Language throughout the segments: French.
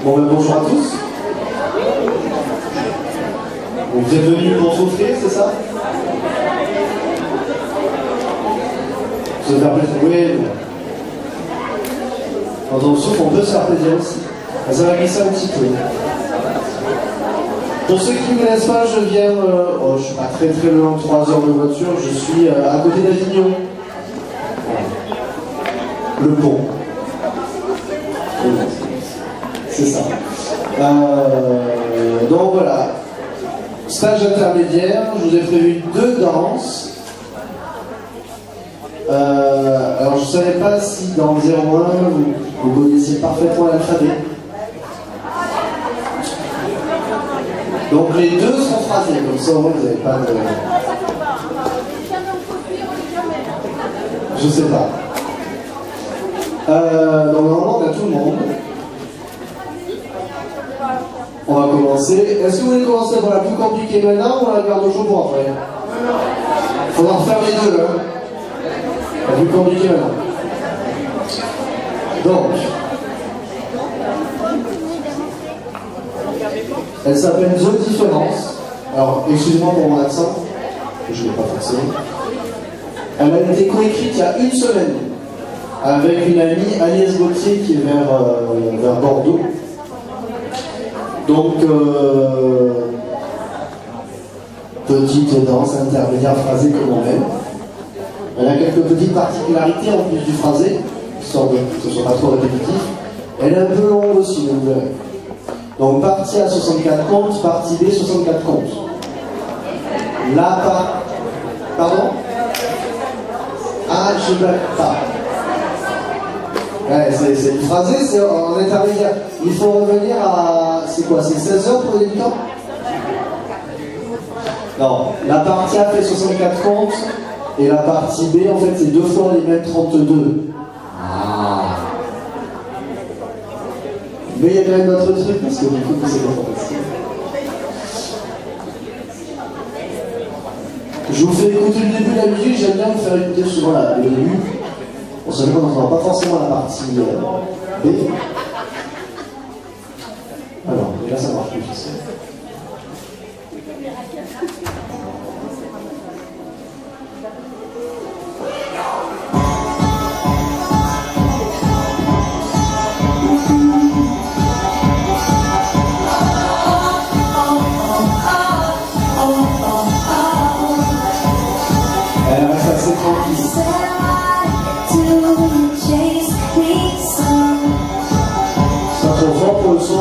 Bon, ben, bonjour à tous. Vous êtes venus pour souffrir, c'est ça? Se faire plaisir, oui. Quand on souffre, on peut se faire plaisir aussi. Ça va glisser un petit peu. Pour ceux qui ne me connaissent pas, je viens, je suis pas très très loin, 3 heures de voiture, je suis à côté d'Avignon. Le pont. C'est ça. Donc voilà. Stage intermédiaire, je vous ai prévu 2 danses. Alors je ne savais pas si dans le 01 vous connaissiez parfaitement l'alphabet. Donc les 2 sont phrasés, comme ça au moins vous n'avez pas de... Je sais pas. Donc normalement on a tout le monde. On va commencer. Est-ce que vous voulez commencer par la plus compliquée maintenant ou la garde au chaud pour après? Il faudra refaire les 2, hein. La plus compliquée maintenant. Donc, elle s'appelle The Difference. Alors, excusez-moi pour mon accent, je ne l'ai pas forcément. Elle a été coécrite il y a 1 semaine avec une amie, Agnès Gauthier, qui est vers Bordeaux. Donc, petite danse intermédiaire phrasée comme on aime. Elle a quelques petites particularités en plus du phrasé, histoire que ce ne soit pas trop répétitif. Elle est un peu longue aussi, vous verrez. Donc, partie A 64 comptes, partie B 64 comptes. La Pardon? Ah, je ne blague pas. Ouais, c'est une phrasé, c'est en intermédiaire. Il faut revenir à... C'est quoi? C'est 16 heures pour les débutants? Non, la partie A fait 64 comptes et la partie B, en fait, c'est 2 fois les mêmes 32. Ah. Mais il y a quand même d'autres trucs parce que du coup, c'est pas facile. Je vous fais écouter le début de la musique, j'aime bien vous faire écouter souvent le début. On se qu'on n'entend pas forcément la partie B. Alors, et là ça marche plus. Elle reste assez tranquille. Ça trop fort pour le son.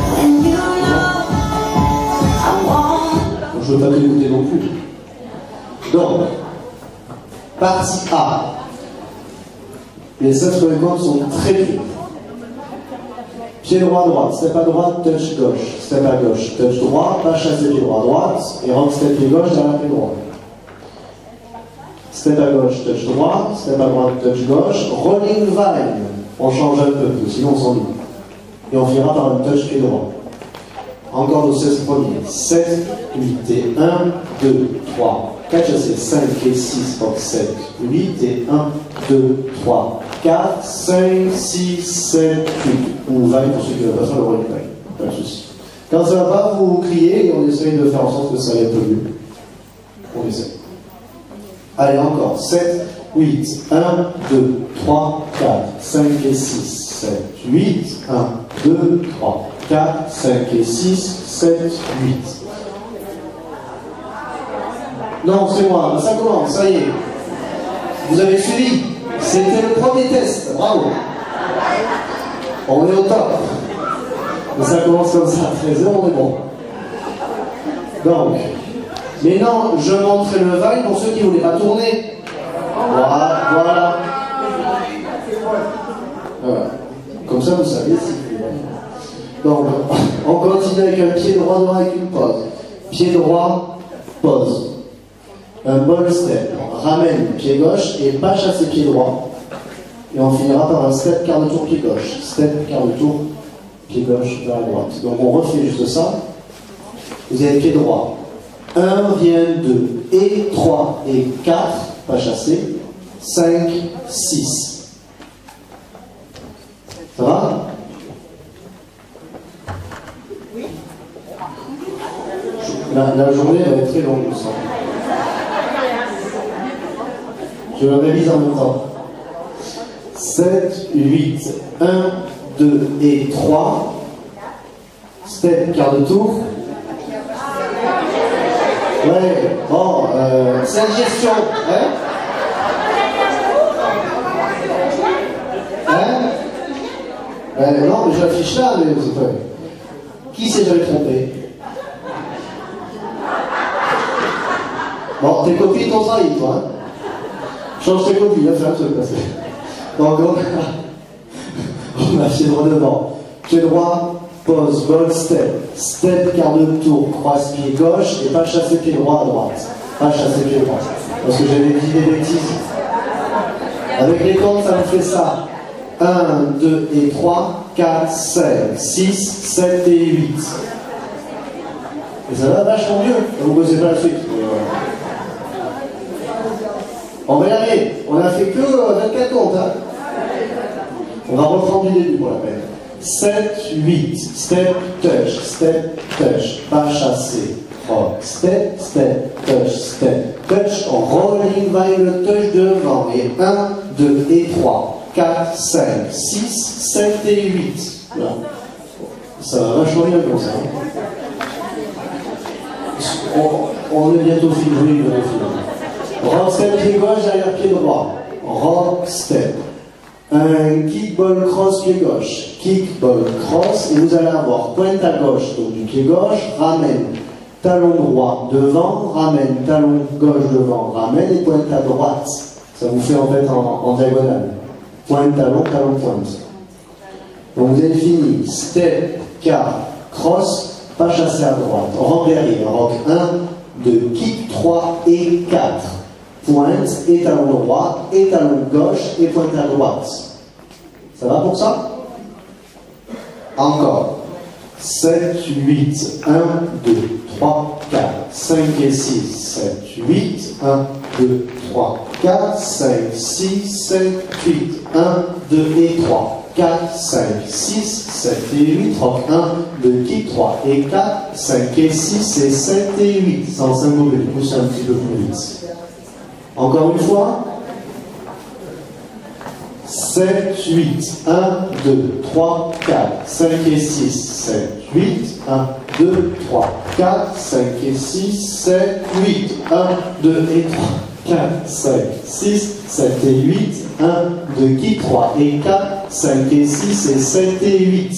Je ne veux pas t'écouter non plus. Donc, partie A. Les 7 premiers comptes sont très durs. Pied droit, droite, step à droite, touch gauche, step à gauche, touch droit, pas chasser pied droit, droite, et rentre step pied gauche derrière pied droit. Step à gauche, touch droit, step à droite, touch gauche, rolling vine. On change un peu, sinon on s'ennuie. Et on finira par un touch pied droit. Encore nos 16 premiers. 7, 8 et 1, 2, 3, 4 chassés, 5 et 6, donc 7, 8 et 1, 2, 3, 4, 5, 6, 7, 8. Ou 20 pour ceux qui ne veulent pas faire le rolling vine. Pas de souci. Quand ça ne va pas, vous criez et on essaye de faire en sorte que ça aille un peu mieux. On essaie. Allez, encore. 7, 8, 1, 2, 3, 4, 5 et 6, 7, 8, 1, 2, 3, 4, 5 et 6, 7, 8. Non, c'est moi, ça commence, ça y est. Vous avez suivi. C'était le premier test, bravo. On est au top. Mais ça commence comme ça, à 13h, on est bon. Donc, mais non, je montrais le vine pour ceux qui ne voulaient pas tourner. Voilà. Comme ça, vous savez si... Donc, on continue avec un pied droit, droit avec une pause. Pied droit, pause. Un ball step. Ramène pied gauche et pas chasser pied droit. Et on finira par un step quart de tour pied gauche. Step quart de tour pied gauche vers la droite. Donc on refait juste ça. Vous avez pied droit. 1 vient 2 et 3 et 4, pas chasser. 5, 6. Ça va? La journée va être très longue, je sens. Je le révise en même temps. 7, 8, 1, 2 et 3. Step, quart de tour. Ouais, bon, c'est une gestion, hein? Non, mais je l'affiche là, mais vous savez. Qui s'est jamais trompé? Bon, tes copines t'ont trahi, toi. Hein? Change tes copines, là, c'est un truc, parce que... Donc, on a pied droit devant. Pied droit, pause, ball, step. Step, quart de tour, croise pied gauche, et pas chasser pied droit à droite. Pas chasser pied droit. Parce que j'avais dit des bêtises. Avec les comptes, ça me fait ça. 1, 2 et 3, 4, 5, 6, 7 et 8. Et ça va vachement mieux. Vous ne bossez pas la suite. On va y aller. On a fait que 24 comptes. Hein. On va reprendre du début pour la peine. 7, 8. Step, touch. Pas chasser. Rock. Step, touch. Rolling by le touch devant. Et 1, 2 et 3. 4, 5, 6, 7 et 8. Voilà. Ça va vachement bien comme ça. On est bientôt fini. Rock step pied gauche, derrière pied droit. Rock step. Un kick ball cross pied gauche. Kick ball cross. Et vous allez avoir pointe à gauche, donc du pied gauche, ramène. Talon droit devant, ramène. Talon gauche devant, ramène. Et pointe à droite. Ça vous fait en fait en diagonale. Pointe, talon, pointe. Donc vous avez fini. Step, quart, cross, pas chasser à droite. Rock derrière. Rock 1, 2, kick 3 et 4. Pointe et talon droit, et talon gauche, et pointe à droite. Ça va pour ça? Encore. 7, 8, 1, 2, 3, 4, 5 et 6, 7, 8, 1, 2, 3, 4, 5, 6, 7, 8, 1, 2 et 3, 4, 5, 6, 7 et 8, rock 1, 2, kick 3 et 4, 5 et 6 et 7 et 8, sans s'immoler, poussez un petit peu plus vite. Encore une fois. 7, 8, 1, 2, 3, 4, 5 et 6, 7, 8, 1, 2, 3, 4, 5 et 6, 7, 8, 1, 2 et 3, 4, 5, 6, 7 et 8, 1, 2, kick 3 et 4, 5 et 6 et 7 et 8.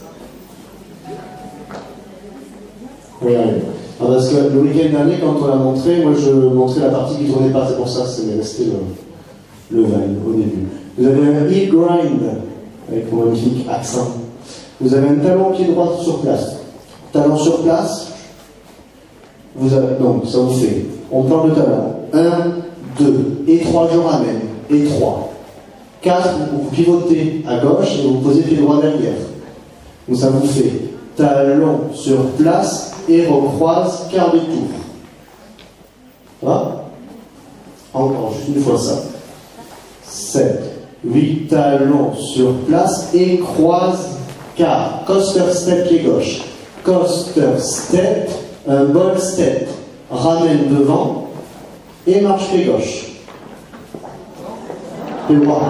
Regardez. Parce que le week-end dernier, quand on l'a montré, moi je montrais la partie qui ne tournait pas, c'est pour ça que c'est resté le vine au début. Vous avez un heel grind, avec mon magnifique accent. Vous avez un talon pied droit sur place. Talon sur place, vous avez, donc ça vous fait, on parle de talon. 1, 2, et 3, je ramène, et 3. 4, vous pivotez à gauche et vous posez pied droit derrière. Donc ça vous fait talon sur place et recroise quart de tour. Ça va? Encore, juste une fois ça. 7, 8 talons sur place et croise quart. Coaster step pied gauche. Coaster step, un ball step. Ramène devant et marche pied gauche. Pied droit.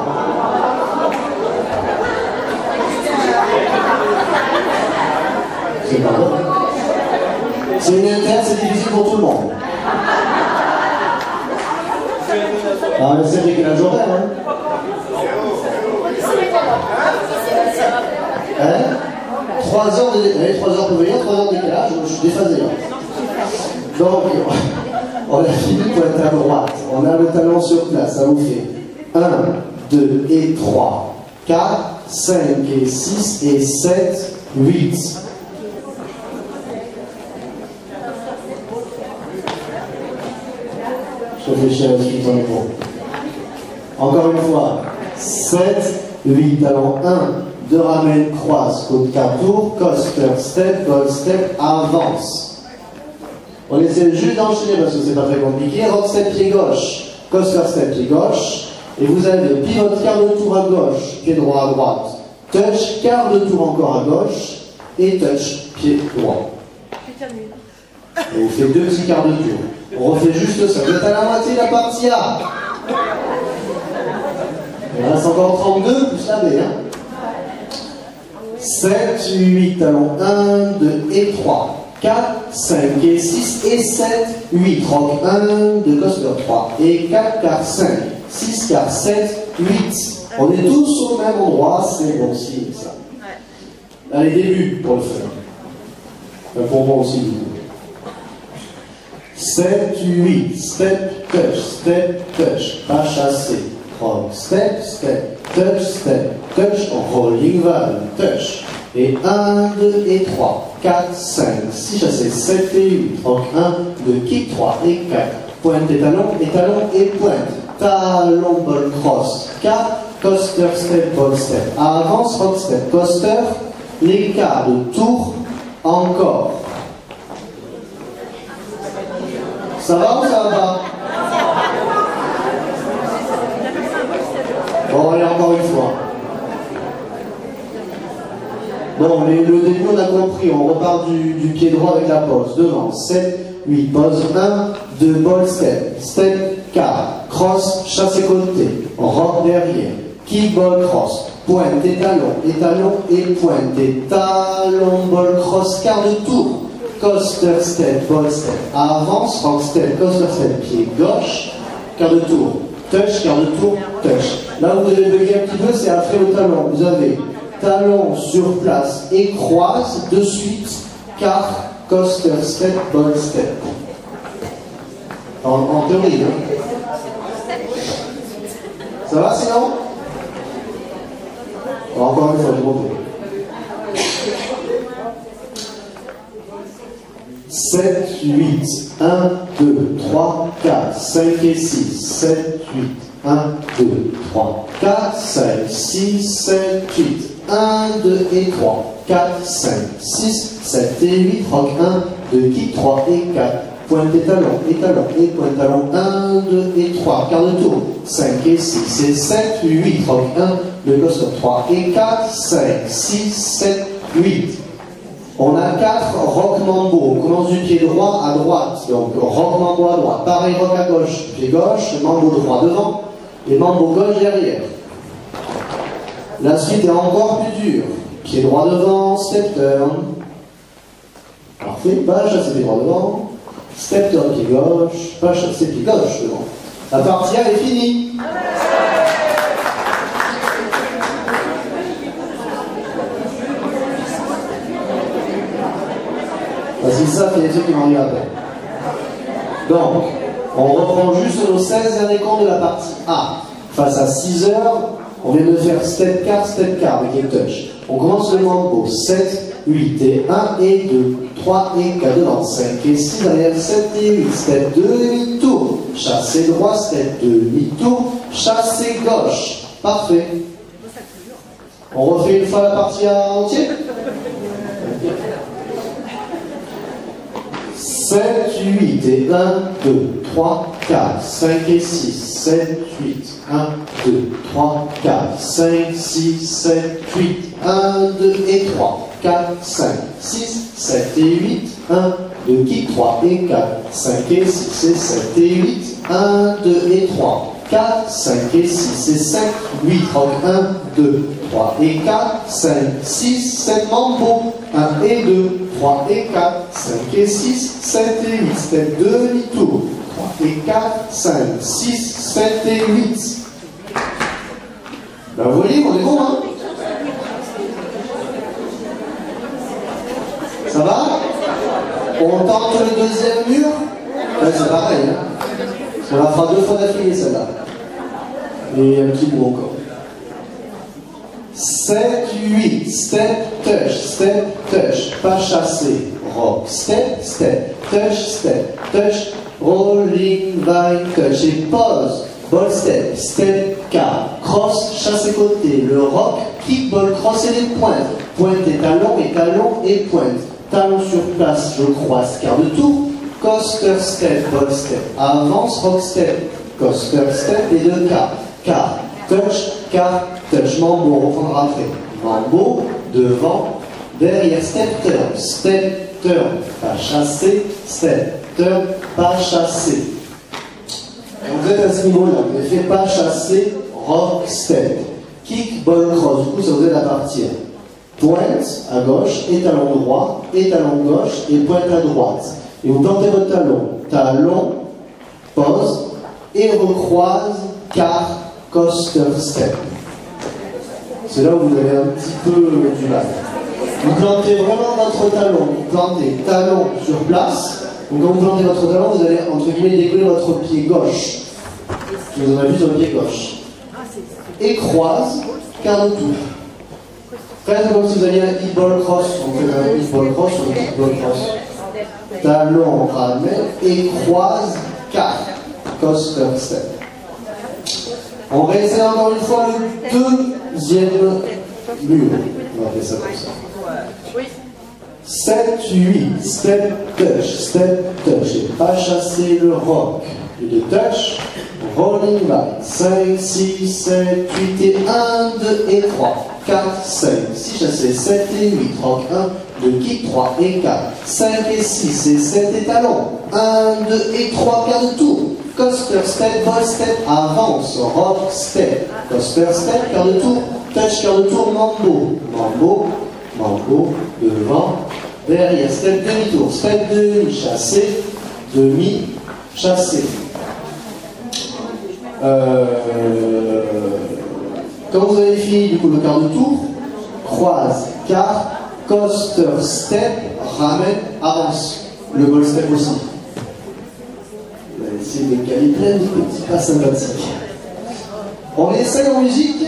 C'est pas bon. C'est une interne, c'est difficile pour tout le monde. Ah, mais c'est décalage horaire, hein? Hein? 3 heures de décalage, 3 heures pour venir, 3 heures de décalage, je suis déphasé là. Donc, on a fini pointe à droite, on a le talon sur place, ça vous fait 1, 2 et 3, 4, 5 et 6 et 7, 8. Je réfléchis à la suite en écho. Encore une fois, 7, 8, talon 1, 2 ramène, croise, côte 4 tours, coaster, step, ball, step, avance. On essaie juste d'enchaîner parce que c'est pas très compliqué. Rock step pied gauche, coaster step pied gauche, et vous avez pivot quart de tour à gauche, pied droit à droite, touch, quart de tour encore à gauche, et touch, pied droit. Et vous faites 2 petits quarts de tour. On refait juste ça. Vous êtes à la moitié de la partie A. Il reste encore 32, plus la B. Hein. 7, 8, talons 1, 2 et 3. 4, 5 et 6 et 7, 8. Rock 1, 2, coaster 3 et 4, quart 5. 6, quart 7, 8. On est tous au même endroit, c'est bon signe ça. Allez, début pour le faire. Enfin, pour moi aussi, du coup. 7, 8, step, touch, pas chassé. Rock, step, touch, rolling valve, touch. Et 1, 2 et 3, 4, 5, 6 chassé, 7 et 8, rock 1, 2, kick 3 et 4. Pointe et talon et pointe. Talon, ball, cross, 4, coaster, step, ball, step. Avance, rock, step, coaster, les quarts de tour, encore. Ça va ou ça va pas? Bon, allez, encore une fois. Bon, le début, on a compris. On repart du pied droit avec la pause. Devant, 7, 8, pause 1, 2, ball, step, quart, cross, chasse et côté, rock derrière, kick, ball, cross, pointe et talon et pointe et talon, ball, cross, quart de tour, coaster, step, ball, step, avance, rock, step, coaster, step, pied gauche, quart de tour, touch, quart de tour, touch. Là où vous devez bugger un petit peu, c'est après le talon. Vous avez talon sur place et croise, de suite, quart, coaster, step, ball, step. En théorie, hein. Ça va sinon? Encore une fois, je reprends. 7, 8, 1, 2, 3, 4, 5 et 6, 7, 8, 1, 2, 3, 4, 5, 6, 7, 8, 1, 2 et 3, 4, 5, 6, 7 et 8, rock 1, 2, kick 3 et 4, pointe et talon et pointe talon 1, 2 et 3, quart de tour, 5 et 6 et 7, 8, rock 1, 2, coaster 3 et 4, 5, 6, 7, 8. On a 4 rock mambo. On commence du pied droit à droite. Donc rock mambo à droite. Pareil rock à gauche. Pied gauche, mambo droit devant et mambo gauche derrière. La suite est encore plus dure. Pied droit devant, step turn. Parfait, pas chasser pied droit devant. Step turn pied gauche, pas chasser pied gauche devant. La partie A est finie. Parce que ça, c'est les trucs qui m'en arrivent après. Donc, on reprend juste nos 16 derniers comptes de la partie A. Face à 6 heures, on vient de faire step quart avec les touch. On commence le mambo. 7, 8 et 1 et 2, 3 et 4 devant, 5 et 6 derrière, 7 et 8, step 2 demi-tour. Chassé droit, step 2 demi-tour. Chassé gauche. Parfait. On refait une fois la partie A entière. 7, 8 et 1, 2, 3, 4, 5 et 6, 7, 8, 1, 2, 3, 4, 5, 6, 7, 8, 1, 2 et 3, 4, 5, 6, 7 et 8, 1, 2, kick 3 et 4, 5 et 6 et 7 et 8, 1, 2 et 3, 4, 5 et 6 et 7, 8, rock 1, 2, 3 et 4, 5, 6, 7, mambo, 1 et 2, 3 et 4, 5 et 6, 7 et 8, step 2 demi-tour, 3 et 4, 5, 6, 7 et 8. Ben vous voyez, on est bon, hein? Ça va? On tente le deuxième mur? Ben c'est pareil, hein? On la fera 2 fois d'affilée, celle-là. Et un petit bout encore. 7, 8, step, touch, pas chassé, rock, step, touch, rolling, vine, touch, et pause, ball, step, quart, cross, chasse et côté, le rock, kick, ball, cross et les pointes, pointe et talon, pointe, talon sur place, je croise, quart de tour, coaster, step, ball, step, avance, rock, step, coaster, step, et 2 quart, touch, mambo, on reprendra après. Mambo, devant, derrière, step turn, step, turn, pas chasser, step, turn, pas chasser. Et vous êtes à ce niveau-là, vous avez fait pas chasser, rock, step. Kick, ball, cross, du coup ça vous aide à partir. Pointe à gauche, et talon droit, et talon gauche, et pointe à droite. Et vous plantez votre talon. Talon, pose, et recroise, quart, coaster, step. C'est là où vous avez un petit peu du mal. Vous plantez vraiment votre talon. Vous plantez talon sur place. Donc quand vous plantez votre talon, vous allez entre guillemets décoller votre pied gauche. Je vous en ai vu sur le pied gauche. Et croise, quart de tour. Faites comme si vous alliez un hip-ball cross. On fait un hip-ball cross ou un hip-ball cross. Talon, ramène et croise, quart, coaster, step. On réessaie encore une fois le deuxième mur. On va faire ça comme ça. 7, 8, step, touch. Et pas chasser le rock. Et de touch, rolling back. 5, 6, 7, 8 et 1, 2 et 3. 4, 5, 6 chassés, 7 et 8, rock 1, 2 kick, 3 et 4, 5 et 6 et 7 et talon. 1, 2 et 3, quart de tour. Coaster, step, ball, step, avance, rock, step, coaster, step, quart de tour, touch, quart de tour, mambo, devant, derrière, step, demi-tour, step, demi, chassé, demi, chassé. Quand vous avez fini du coup le quart de tour, croise, quart, coaster, step, ramène, avance. Le ball step aussi. On va essayer de caler plein de petits pas sympathiques. On essaye en musique.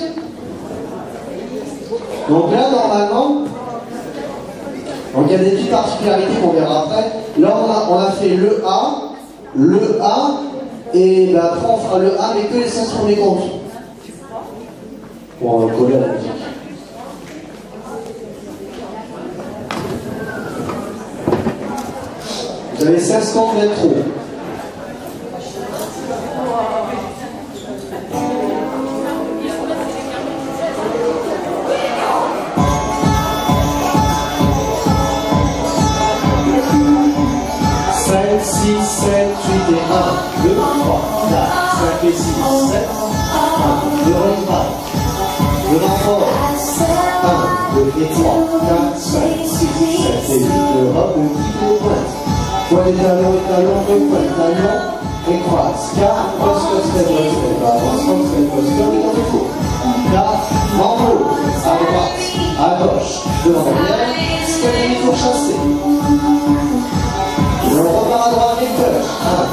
Donc là, normalement, donc il y a des petites particularités qu'on verra après. Là, on a fait le A, et ben, après on fera le A, mais que les 5 premiers comptes. Bon, on va coller à la musique. Vous avez 16 comptes d'intro. Et 6, 7, 1, 2 rolling back, le renfort, 1, 2 et 3, 4, 5, 6, 7 et 8, le hop, le kick et le pointe. Pointe et talon, pointe, talon et croise. 4, coaster, step, avance, coaster, et dans le tour. 4, mambo, à droite, à gauche, devant, derrière, step et demi-tour chassé. Et on repart à droite et touch.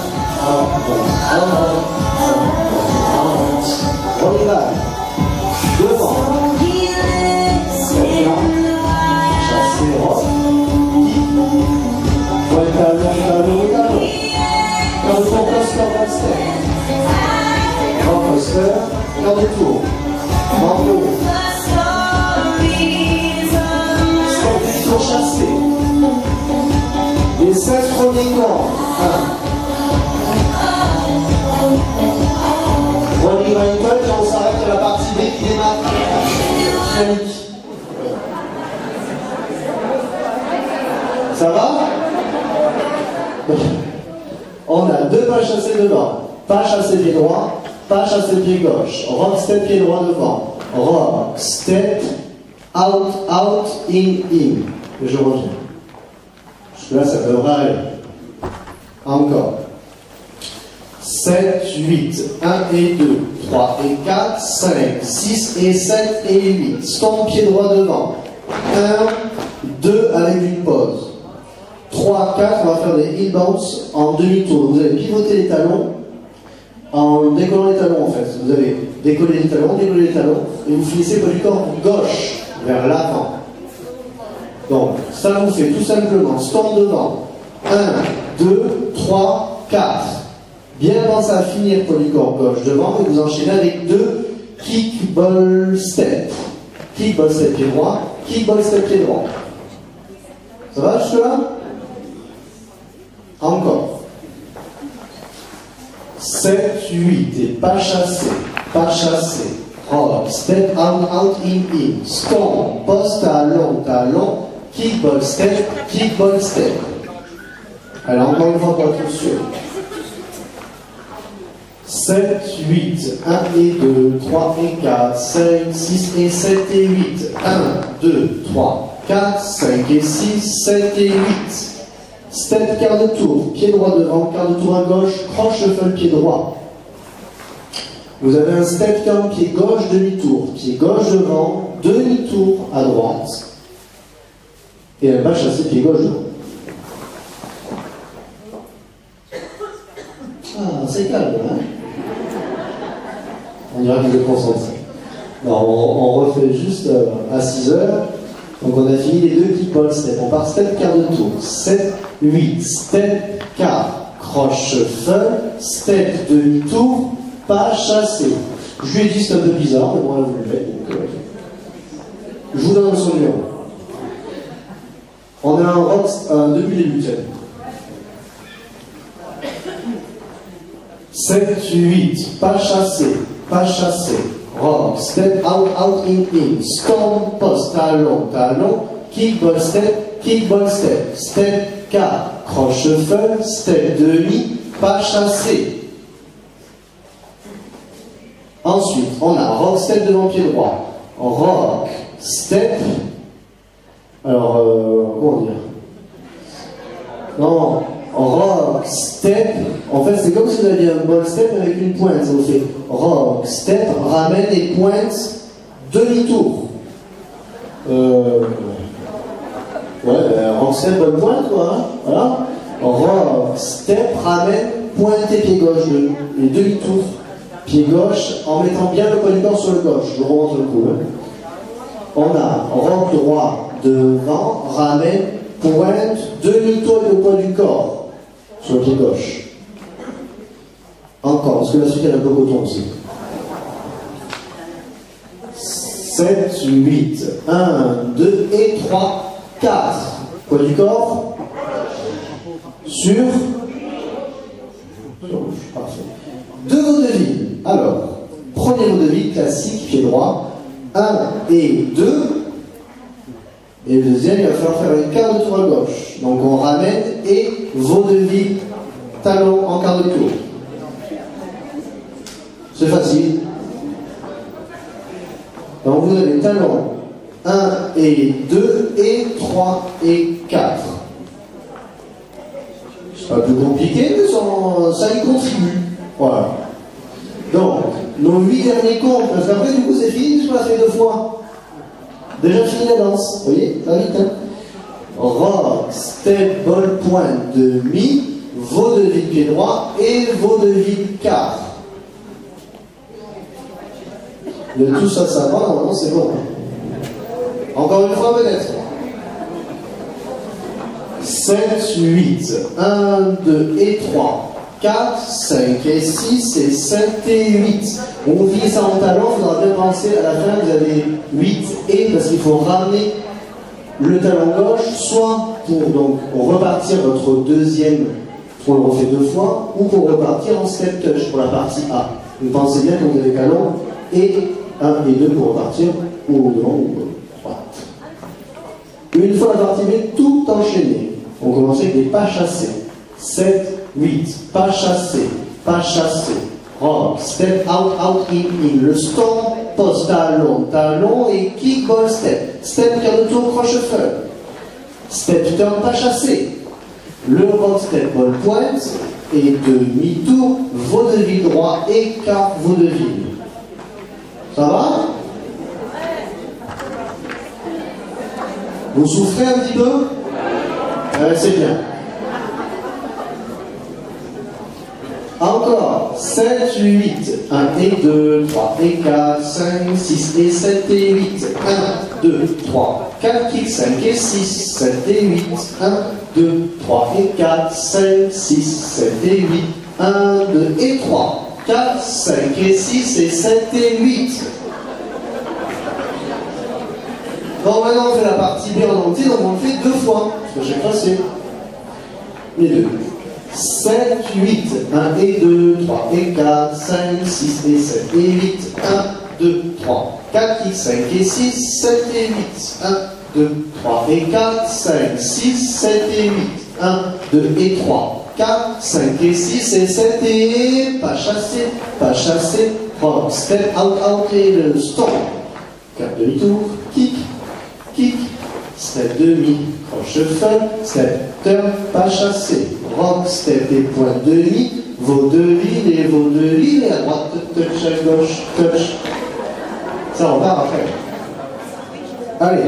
1, on y va. Devant. Chasser, rock. Point, talon. Quand on coaster, step. Grand coaster, quart de tour. Mambo. Step et tour chassé. Les 16 premiers gants. 1. Rolling right touch, et on s'arrête à la partie B qui démarre. Dynamique. Ça va? On a 2 pas chassés devant. Pas chassé pied droit, pas chassé pied gauche. Rock, step, pied droit devant. Rock, step, out, in. Et je reviens. Là, ça devrait aller. Encore. 7, 8, 1 et 2, 3 et 4, 5, 6 et 7 et 8. Stomp pied droit devant. 1, 2 avec une pause. 3, 4, on va faire des heel bounce en demi-tour. Vous allez pivoter les talons en décollant les talons en fait. Vous allez décoller les talons, et vous finissez par du corps gauche vers l'avant. Donc, ça vous fait tout simplement stomp devant. 1, 2, 3, 4. Bien penser à finir pour du corps gauche devant et vous enchaînez avec 2 kick, ball, step. Kick, ball, step, pied droit. Kick, ball, step, pied droit. Ça va jusque là? Encore. 7, 8 et pas chassé. Rock, step, out, in. Stomp, poste, talon. kick, ball, step, kick, ball, step. Alors encore une fois pour être sûr. 7, 8, 1 et 2, 3 et 4, 5, 6 et 7 et 8. 1, 2, 3, 4, 5 et 6, 7 et 8. Step, quart de tour, pied droit devant, quart de tour à gauche, croche shuffle, pied droit. Vous avez un step turn, pied gauche, demi-tour, pied gauche devant, demi-tour à droite. Et un pas chassé, pied gauche devant. Ah, c'est calme, hein? On dirait que vous êtes concentrés. On refait juste à 6 heures. Donc on a fini les deux kick ball step. On part step quart de tour. 7, 8, step quart, croche shuffle, step demi-tour, pas chassé. Je lui ai dit c'est un peu bizarre, mais moi vous le faites. Je vous donne son numéro. On a un rock depuis les buts. 7, 8, pas chassé, pas chassé. Rock, step, out, out, in, storm, post, talon, talon, kick, ball, step, step, quart, croche, shuffle, step, demi, pas chassé. Ensuite, on a rock, step devant pied droit, rock, step, alors, comment dire? Non, rock, step, en fait c'est comme si vous aviez un ball step avec une pointe, ça vous fait rock, step, ramène et pointe, demi-tour. Rock, step, bonne pointe quoi, hein, voilà. Rock, step, ramène, pointe et pied gauche, et demi-tour, pied gauche, en mettant bien le poids du corps sur le gauche, je remonte le coup. Hein. On a rock droit, devant, ramène, pointe, demi-tour avec le poids du corps. Sur le pied gauche. Encore, parce que la suite elle a un peu coton aussi. 7, 8, 1, 2 et 3, 4. Poids du corps. Sur gauche, parfait. Deux vaudevilles. Alors, premier vaudeville classique, pied droit. 1 et 2. Et le deuxième, il va falloir faire un quart de tour à gauche. Donc on ramène et vaudeville, talon en quart de tour. C'est facile. Donc vous avez talon 1 et 2 et 3 et 4. C'est pas plus compliqué, mais ça y contribue. Voilà. Donc, nos 8 derniers comptes, parce qu'après du coup c'est fini, parce qu'on l'a fait 2 fois. Déjà fini la danse, vous voyez, ça va vite, hein. Rock, step, ball, pointe, demi, vaudeville pied droit et vaudeville quart. De tout ça, ça va, normalement c'est bon. Encore une fois peut-être. 7, 8, 1, 2 et 3, 4, 5 et 6 et 7 et 8. On vit ça en talon, il faudra bien penser à la fin, vous avez 8 et, parce qu'il faut ramener le talon gauche, soit pour donc repartir votre deuxième, on le refait 2 fois, ou pour repartir en step touch pour la partie A. Vous pensez bien que vous avez talon et 1 et 2 pour repartir, ou devant ou droite. Une fois la partie B, tout enchaîné. On commence avec des pas chassés. 7, 8, pas chassé, pas chassé. Rock, step, out, out, in. Le storm, post, talon, talon et kick, ball, step. Step, quart de tour, croche shuffle. Step, turn, pas chassé. Le rock, step, ball, pointe. Et demi-tour, vaudeville droit et quart vaudeville. Ça va? Vous souffrez un petit peu? C'est bien. Encore, 7, 8, 1 et 2, 3 et 4, 5, 6 et 7 et 8, 1, 2, 3, 4, kick, 5 et 6, 7 et 8, 1, 2, 3 et 4, 5, 6, 7 et 8, 1, 2 et 3, 4, 5 et 6 et 7 et 8. Bon, maintenant on fait la partie B en entier, donc on le fait 2 fois, parce que chaque fois c'est les deux. 7, 8, 1 et 2, 3 et 4, 5, 6 et 7 et 8, 1, 2, 3, 4, 5 et 6, 7 et 8, 1, 2, 3 et 4, 5, 6, 7 et 8. 1, 2 et 3, 4, 5 et 6 et 7 et... Pas chassé, rock, step, out, out et le stop. 4 demi-tour, kick, step demi, croche fun, step, turn, pas chassé, rock, step et point demi, vaudeville et vaudeville et à droite, touch, à gauche, touch. Ça, on part après. Allez.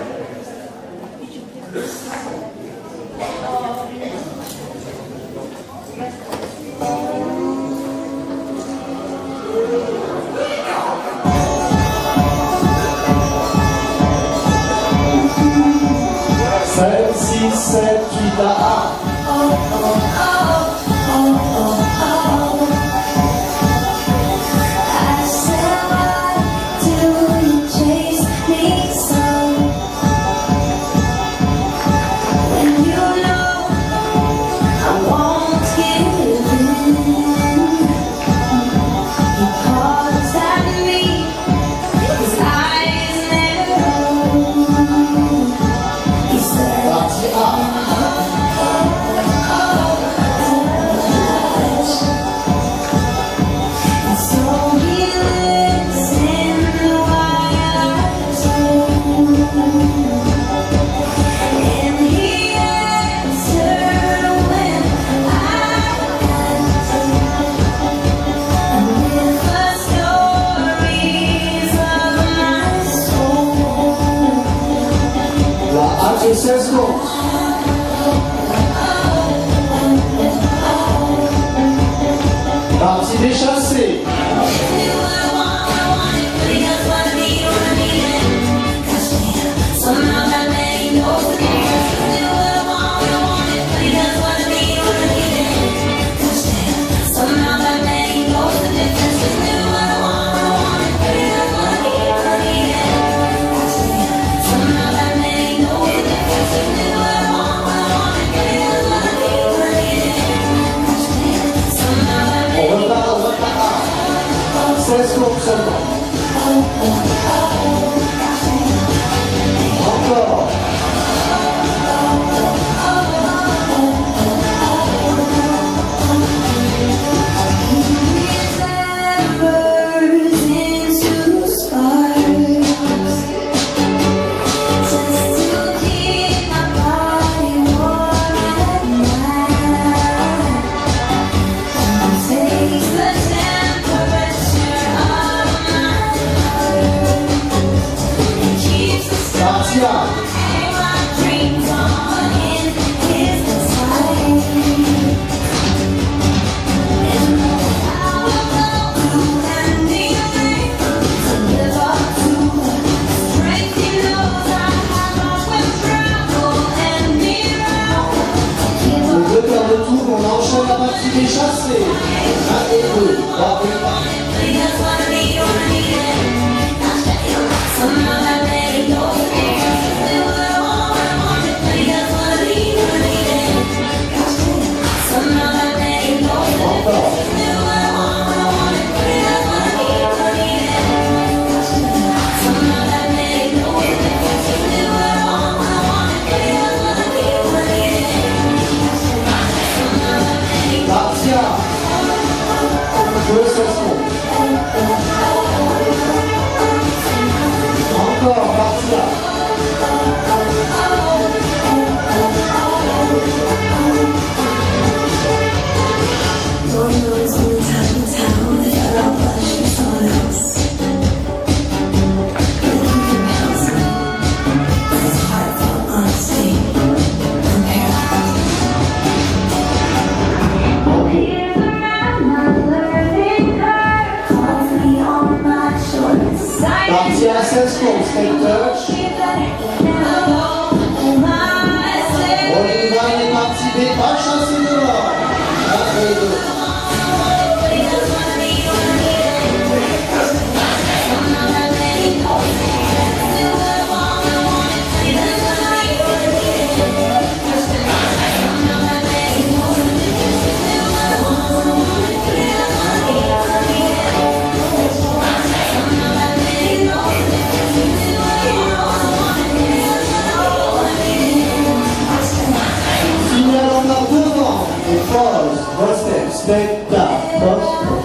Parti déchassé. Encore. On enchaîne la partie déchassée. 1 et 2, 3 et 4. Encore, partir. Parti à 16 secondes, straight touch. Rolling Vine est parti B, pas chassé dehors. 1 et 2. Oh, spectacle. Poste.